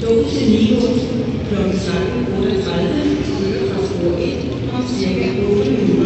Toget til Nivå kl. 13.38 kører fra spor 1 om ca. 8 minutter.